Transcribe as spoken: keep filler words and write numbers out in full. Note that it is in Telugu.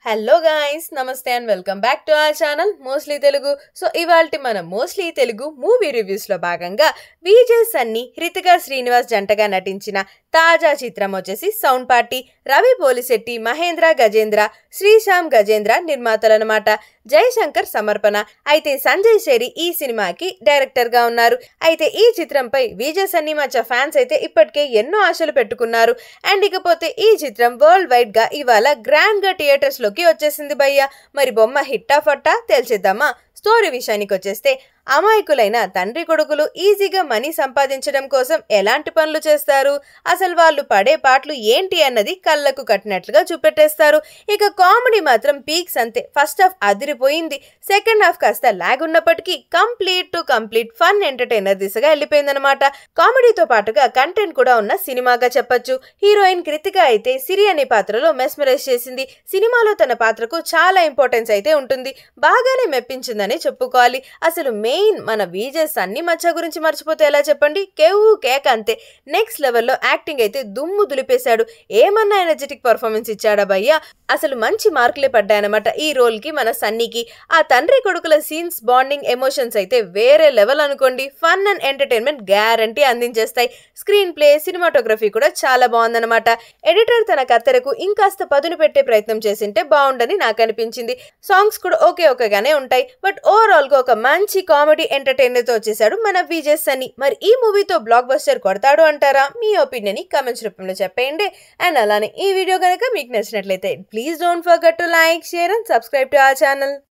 హలో గైస్, నమస్తే and welcome back to our channel mostly Telugu. So ఇవాల్టి మన మోస్ట్లీ తెలుగు మూవీ రివ్యూస్ లో భాగంగా విజయ్ సన్నీ, హృతిక శ్రీనివాస్ జంటగా నటించిన తాజా చిత్రం వచ్చేసి సౌండ్ పార్టీ. రవి పోలిశెట్టి, మహేంద్ర గజేంద్ర, శ్రీశామ్ గజేంద్ర నిర్మాతలన్నమాట. జయశంకర్ సమర్పణ. అయితే సంజయ్ శెట్టి ఈ సినిమాకి డైరెక్టర్ గా ఉన్నారు. అయితే ఈ చిత్రంపై విజయ్ సన్నీ మచ్చ ఫ్యాన్స్ అయితే ఇప్పటికే ఎన్నో ఆశలు పెట్టుకున్నారు. అండ్ ఇకపోతే ఈ చిత్రం వరల్డ్ వైడ్ గా ఇవాళ గ్రాండ్ గా థియేటర్స్ లోకి వచ్చేసింది భయ్య. మరి బొమ్మ హిట్టా ఫట్టా తెలిసేద్దామా? స్టోరీ విషయానికి వచ్చేస్తే, అమాయకులైన తండ్రి కొడుకులు ఈజీగా మనీ సంపాదించడం కోసం ఎలాంటి పనులు చేస్తారు, అసలు వాళ్ళు పడే పాటలు ఏంటి అన్నది కళ్ళకు కట్టినట్లుగా చూపెట్టేస్తారు. ఇక కామెడీ మాత్రం పీక్స్ అంతే. ఫస్ట్ హాఫ్ అదిరిపోయింది, సెకండ్ హాఫ్ కాస్త లాగ్ ఉన్నప్పటికీ complete to complete fun entertainer దిశగా వెళ్ళిపోయిందనమాట. కామెడీతో పాటుగా కంటెంట్ కూడా ఉన్న సినిమాగా చెప్పొచ్చు. హీరోయిన్ హృతిక అయితే సిరి అనే పాత్రలో మెస్మరైజ్ చేసింది. సినిమాలో తన పాత్రకు చాలా ఇంపార్టెన్స్ అయితే ఉంటుంది. బాగానే మెప్పించిందని చెప్పుకోవాలి. అసలు మెయిన్ మన విజయ్ సన్నీ మచ్చ గురించి మర్చిపోతే ఎలా చెప్పండి? కేవు కేక్ అంతే. నెక్స్ట్ లెవెల్లో యాక్టింగ్ అయితే దుమ్ము దులిపేశాడు. ఏమన్నా ఎనర్జెటిక్ పర్ఫార్మెన్స్ ఇచ్చాడా భయ్యా? అసలు మంచి మార్కులే పడ్డాయన్నమాట ఈ రోల్ కి మన సన్నీకి. ఆ తండ్రి కొడుకుల సీన్స్, బాండింగ్, ఎమోషన్స్ అయితే వేరే లెవెల్ అనుకోండి. ఫన్ అండ్ ఎంటర్టైన్మెంట్ గ్యారంటీ అందించేస్తాయి. స్క్రీన్ ప్లే, సినిమాటోగ్రఫీ కూడా చాలా బాగుందన్నమాట. ఎడిటర్ తన కత్తెరకు ఇంకాస్త పదును పెట్టే ప్రయత్నం చేసింటే బాగుండని నాకు అనిపించింది. సాంగ్స్ కూడా ఓకే ఓకేగానే ఉంటాయి. బట్ ఓవరాల్ గా ఒక మంచి కామెడీ ఎంటర్టైనర్ తో వచ్చేసాడు మన విజయ్ సన్నీ. మరి ఈ మూవీతో బ్లాక్ బస్టర్ కొడతాడు అంటారా? మీ ఒపీనియన్ ని కమెంట్స్ రూపంలో చెప్పేయండి. అండ్ అలానే ఈ వీడియో కనుక మీకు నచ్చినట్లయితే please don't forget to like, share and subscribe to our channel.